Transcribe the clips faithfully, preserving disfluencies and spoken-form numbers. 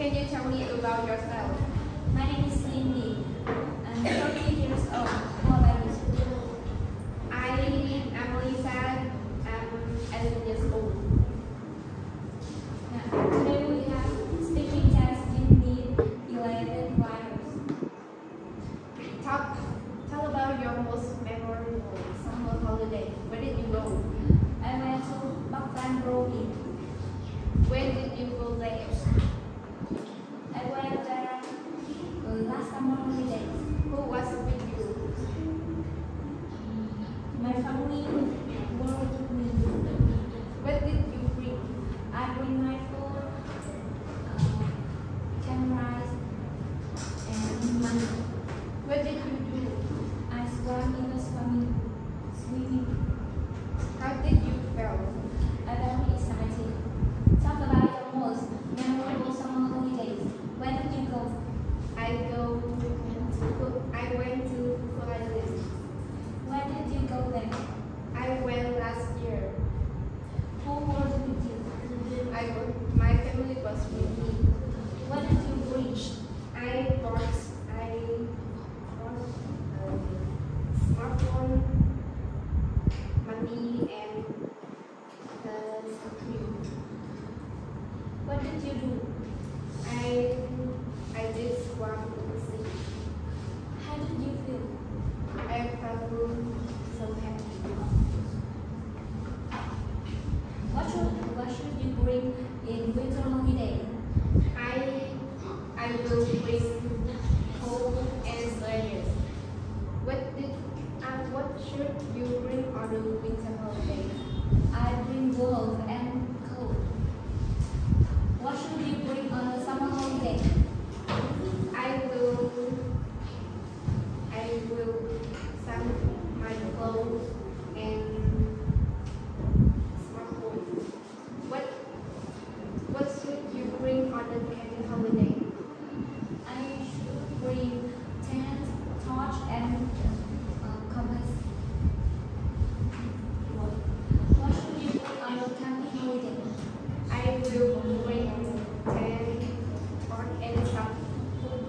Can you tell me about yourself? My name is Cindy. I'm thirty years old. How about you? I am Lisa. I'm eighteen years old. Now, today we have speaking test in the eleven virus. Talk, tell about your most memorable summer holiday. Where did you go? I went to Buckland Road. When did you go there? I went there uh, last summer holiday. Who was with you? My family were with me. What did you bring? I bring my food, uh, cameras, and money. What did you do? I swam in the swimming, swimming. How did you feel? I very excited. Talk about your most memorable summer holidays. Where did you go? I go. To, I went to Florida. Where did you go then? I went last year. Who was with you? I was, my family was with me. What did you bring? I bought I bought a smartphone, money, and uh, cream. What did you do? I I did swam in the sea. How did you feel? I felt so happy. What should what should you bring in winter holiday? I I will bring coat and sweaters. What did uh, what should you bring on the winter holiday? I bring gloves and coat. What should you bring on the summer holiday? I will I will send my clothes and smartphone. What what should you bring on the camping holiday? I should bring tent, torch, and uh, compass. What should you bring on your camping holiday? I will bring ten or and some food.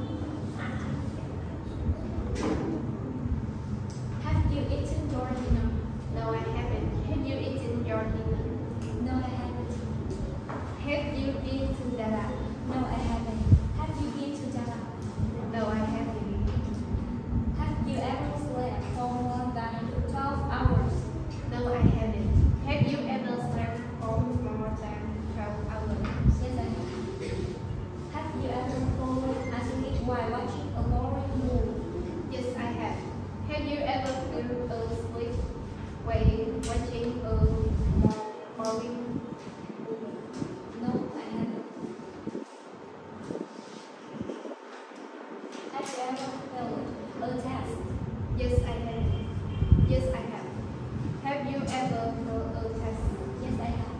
Have you eaten your dinner? No, I haven't. Have you eaten your dinner? No, I haven't. Have you been to Dallas? No, I haven't. Have you been to Java? No, I haven't. Have you ever slept for more than twelve hours? No, I haven't. Have you ever slept for more than twelve hours? Yes, I have. Have you ever fallen asleep while watching a boring movie? Yes, I have. Have you ever fell asleep while watching a more boring movie? No, I haven't. Have you ever failed a test? Yes, I have. Yes, I have. Have you ever failed a test? Yes, I have.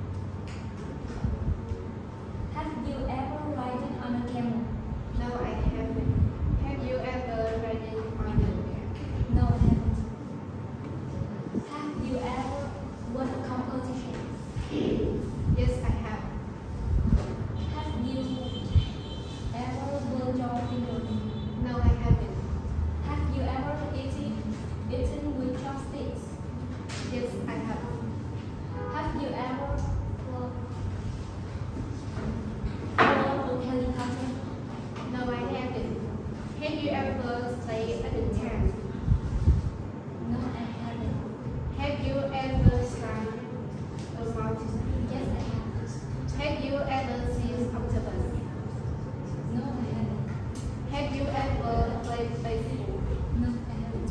Have you ever ridden on a camel? No, I haven't. Have you ever ridden on a camel? No, I haven't. Have you ever won a competition? Yes, I have. Have you ever burned your finger? No, I haven't. Have you ever eaten, eaten with chopsticks? Yes, I have. Have you ever flown flown a helicopter? No, I haven't. Have you ever stayed at the tent? No, I haven't. Have you ever climbed a mountain? Yes, I have. Have you ever seen octopus? No, I haven't. Have you ever played baseball? No, I haven't.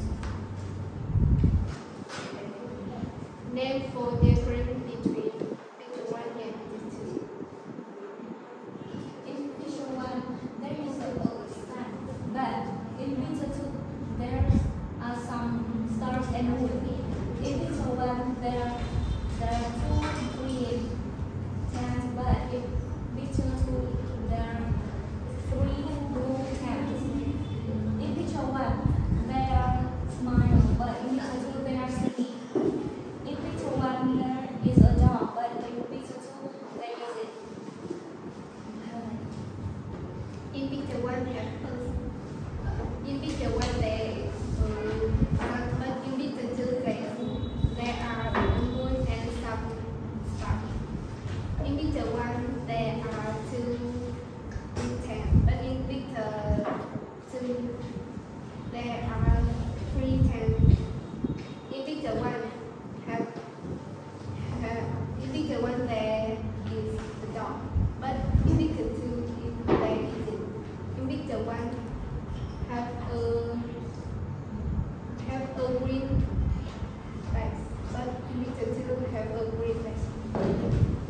Name four different between picture one and picture two. In picture one, there is a old sun, but in picture two, there are some stars and moon. In picture one, there there are two green tent, but in picture two, there are three blue tents. In picture one, there are smiles, but in picture two, there are singing. In picture one, there is a dog. winter one have, have in winter one there is the dog, but in winter two is there isn't. In winter one have a have a green bags, but in winter two have a green bags.